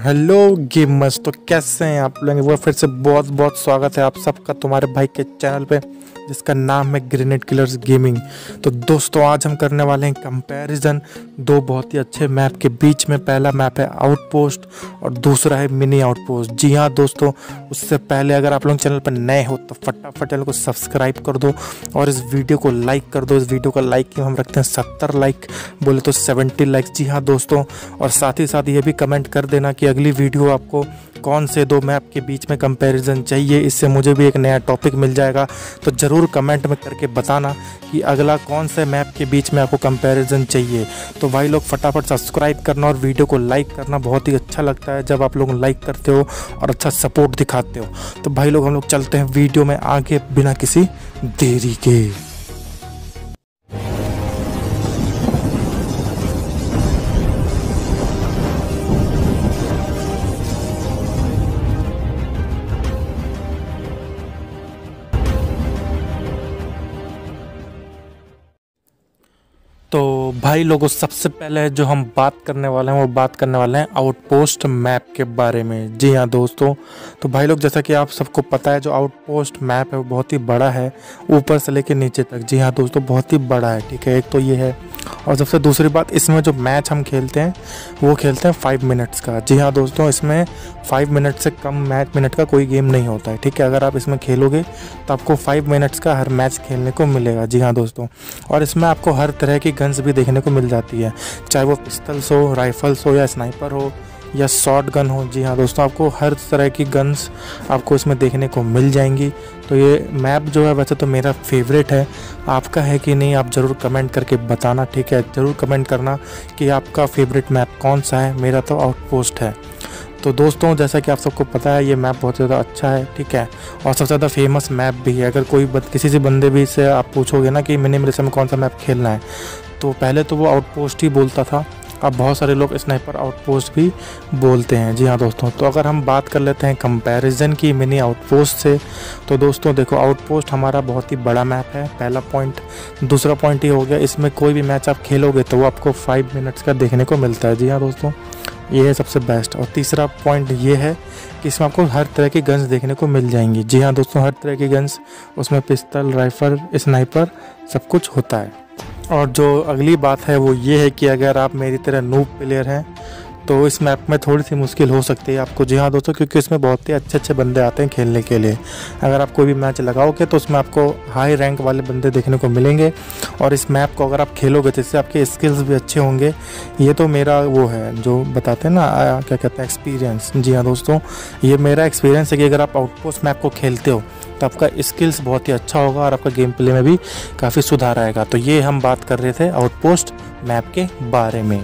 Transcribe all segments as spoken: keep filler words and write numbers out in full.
Hello gamers. तो कैसे हैं आप लोग? वो फिर से बहुत बहुत स्वागत है आप सबका तुम्हारे भाई के चैनल पे जिसका नाम है ग्रेनेड किलर्स गेमिंग। तो दोस्तों आज हम करने वाले हैं कंपैरिजन दो बहुत ही अच्छे मैप के बीच में। पहला मैप है आउटपोस्ट और दूसरा है मिनी आउटपोस्ट। जी हाँ दोस्तों, उससे पहले अगर आप लोग चैनल पर नए हो तो फटाफट चैनल को सब्सक्राइब कर दो और इस वीडियो को लाइक कर दो। इस वीडियो का लाइक की हम रखते हैं सत्तर लाइक, बोले तो सेवेंटी लाइक्स। जी हाँ दोस्तों, और साथ ही साथ ये भी कमेंट कर देना कि अगली वीडियो आपको कौन से दो मैप के बीच में कंपैरिजन चाहिए। इससे मुझे भी एक नया टॉपिक मिल जाएगा। तो ज़रूर कमेंट में करके बताना कि अगला कौन से मैप के बीच में आपको कंपैरिजन चाहिए। तो भाई लोग फटाफट सब्सक्राइब करना और वीडियो को लाइक करना। बहुत ही अच्छा लगता है जब आप लोग लाइक करते हो और अच्छा सपोर्ट दिखाते हो। तो भाई लोग हम लोग चलते हैं वीडियो में आगे बिना किसी देरी के। तो भाई लोगों सबसे पहले जो हम बात करने वाले हैं वो बात करने वाले हैं आउटपोस्ट मैप के बारे में। जी हाँ दोस्तों, तो भाई लोग जैसा कि आप सबको पता है जो आउटपोस्ट मैप है वो बहुत ही बड़ा है, ऊपर से लेकर नीचे तक। जी हाँ दोस्तों, बहुत ही बड़ा है। ठीक है, एक तो ये है और सबसे दूसरी बात, इसमें जो मैच हम खेलते हैं वो खेलते हैं फाइव मिनट्स का। जी हाँ दोस्तों, इसमें फाइव मिनट से कम मैच मिनट का कोई गेम नहीं होता है। ठीक है, अगर आप इसमें खेलोगे तो आपको फाइव मिनट्स का हर मैच खेलने को मिलेगा। जी हाँ दोस्तों, और इसमें आपको हर तरह की गन्स भी देखने को मिल जाती है, चाहे वो पिस्टल्स हो, राइफल्स हो या स्नाइपर हो या शॉट गन हो। जी हाँ दोस्तों, आपको हर तरह की गन्स आपको इसमें देखने को मिल जाएंगी। तो ये मैप जो है वैसे तो मेरा फेवरेट है, आपका है कि नहीं आप ज़रूर कमेंट करके बताना। ठीक है, ज़रूर कमेंट करना कि आपका फेवरेट मैप कौन सा है। मेरा तो आउटपोस्ट है। तो दोस्तों जैसा कि आप सबको पता है ये मैप बहुत ज़्यादा अच्छा है। ठीक है, और सबसे ज़्यादा फेमस मैप भी है। अगर कोई बत, किसी से बंदे भी से आप पूछोगे ना कि मिनी मिलिशिया में कौन सा मैप खेलना है, तो पहले तो वो आउटपोस्ट ही बोलता था। अब बहुत सारे लोग स्नाइपर आउटपोस्ट भी बोलते हैं। जी हाँ दोस्तों, तो अगर हम बात कर लेते हैं कंपैरिजन की मिनी आउटपोस्ट से, तो दोस्तों देखो आउटपोस्ट हमारा बहुत ही बड़ा मैप है, पहला पॉइंट। दूसरा पॉइंट ये हो गया, इसमें कोई भी मैच आप खेलोगे तो वो आपको फाइव मिनट्स का देखने को मिलता है। जी हाँ दोस्तों, ये है सबसे बेस्ट। और तीसरा पॉइंट ये है कि इसमें आपको हर तरह की गन्स देखने को मिल जाएंगी। जी हाँ दोस्तों, हर तरह की गन्स, उसमें पिस्तल, राइफल, स्नाइपर सब कुछ होता है। और जो अगली बात है वो ये है कि अगर आप मेरी तरह नूब प्लेयर हैं तो इस मैप में थोड़ी सी मुश्किल हो सकती है आपको। जी हाँ दोस्तों, क्योंकि इसमें बहुत ही अच्छे अच्छे बंदे आते हैं खेलने के लिए। अगर आप कोई भी मैच लगाओगे तो उसमें आपको हाई रैंक वाले बंदे देखने को मिलेंगे। और इस मैप को अगर आप खेलोगे तो इससे आपके स्किल्स भी अच्छे होंगे। ये तो मेरा वो है जो बताते हैं ना, क्या कहते हैं, एक्सपीरियंस। जी हाँ दोस्तों, ये मेरा एक्सपीरियंस है कि अगर आप आउटपोस्ट मैप को खेलते हो तो आपका स्किल्स बहुत ही अच्छा होगा और आपका गेम प्ले में भी काफ़ी सुधार आएगा। तो ये हम बात कर रहे थे आउटपोस्ट मैप के बारे में।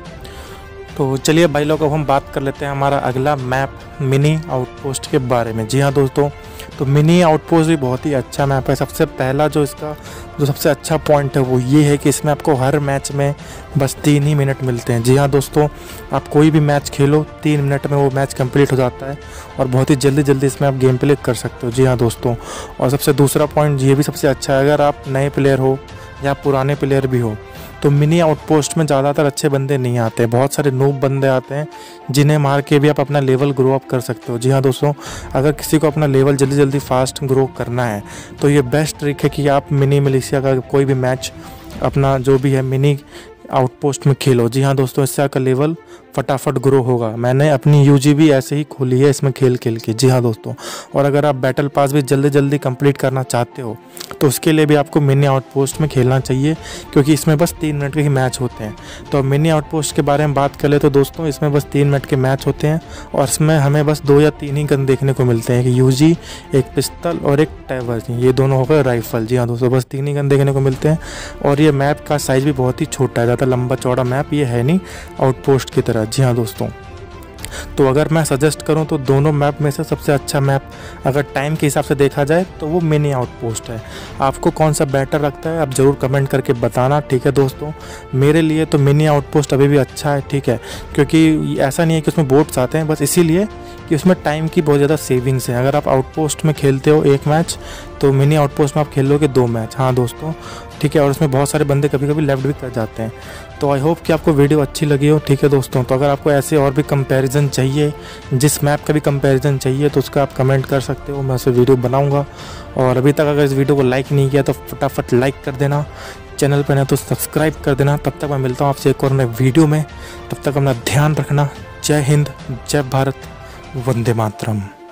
तो चलिए भाई लोग अब हम बात कर लेते हैं हमारा अगला मैप मिनी आउटपोस्ट के बारे में। जी हाँ दोस्तों, तो मिनी आउटपोस्ट भी बहुत ही अच्छा मैप है। सबसे पहला जो इसका जो सबसे अच्छा पॉइंट है वो ये है कि इसमें आपको हर मैच में बस तीन ही मिनट मिलते हैं। जी हाँ दोस्तों, आप कोई भी मैच खेलो तीन मिनट में वो मैच कंप्लीट हो जाता है और बहुत ही जल्दी जल्दी इसमें आप गेम प्ले कर सकते हो। जी हाँ दोस्तों, और सबसे दूसरा पॉइंट ये भी सबसे अच्छा है, अगर आप नए प्लेयर हो या पुराने प्लेयर भी हो तो मिनी आउटपोस्ट में ज़्यादातर अच्छे बंदे नहीं आते। बहुत सारे नूब बंदे आते हैं जिन्हें मार के भी आप अपना लेवल ग्रो अप कर सकते हो। जी हाँ दोस्तों, अगर किसी को अपना लेवल जल्दी जल्दी फास्ट ग्रो करना है तो ये बेस्ट ट्रिक है कि आप मिनी मिलिशिया का कोई भी मैच अपना जो भी है मिनी आउटपोस्ट में खेलो। जी हाँ दोस्तों, इससे आपका लेवल फटाफट ग्रो होगा। मैंने अपनी यूजी भी ऐसे ही खोली है इसमें खेल खेल के। जी हाँ दोस्तों, और अगर आप बैटल पास भी जल्दी जल्दी कंप्लीट करना चाहते हो तो उसके लिए भी आपको मिनी आउटपोस्ट में खेलना चाहिए, क्योंकि इसमें बस तीन मिनट के ही मैच होते हैं। तो मिनी आउटपोस्ट के बारे में बात कर ले तो दोस्तों इसमें बस तीन मिनट के मैच होते हैं और इसमें हमें बस दो या तीन ही गन देखने को मिलते हैं, एक यूजी, एक पिस्तल और एक टैवर। ये दोनों हो गए राइफल। जी हाँ दोस्तों, बस तीन ही गन देखने को मिलते हैं। और ये मैप का साइज़ भी बहुत ही छोटा है, ज़्यादा लंबा चौड़ा मैप ये है नहीं आउटपोस्ट की तरह। जी हाँ दोस्तों, तो अगर मैं सजेस्ट करूं तो दोनों मैप में से सबसे अच्छा मैप अगर टाइम के हिसाब से देखा जाए तो वो मिनी आउटपोस्ट है। आपको कौन सा बेटर लगता है आप ज़रूर कमेंट करके बताना। ठीक है दोस्तों, मेरे लिए तो मिनी आउटपोस्ट अभी भी अच्छा है। ठीक है, क्योंकि ऐसा नहीं है कि उसमें बोट्स आते हैं, बस इसीलिए कि उसमें टाइम की बहुत ज़्यादा सेविंग्स है। अगर आप आउटपोस्ट में खेलते हो एक मैच तो मिनी आउटपोस्ट में आप खेलोगे दो मैच। हाँ दोस्तों, ठीक है, और उसमें बहुत सारे बंदे कभी कभी लेफ्ट भी कर जाते हैं। तो आई होप कि आपको वीडियो अच्छी लगी हो। ठीक है दोस्तों, तो अगर आपको ऐसे और भी कंपैरिजन चाहिए, जिस मैप का भी कंपैरिजन चाहिए, तो उसका आप कमेंट कर सकते हो, मैं उसे वीडियो बनाऊंगा। और अभी तक अगर इस वीडियो को लाइक नहीं किया तो फटाफट लाइक कर देना, चैनल पर ना तो सब्सक्राइब कर देना। तब तक मैं मिलता हूँ आपसे एक और नए वीडियो में, तब तक अपना ध्यान रखना। जय हिंद, जय भारत, वंदे मातरम।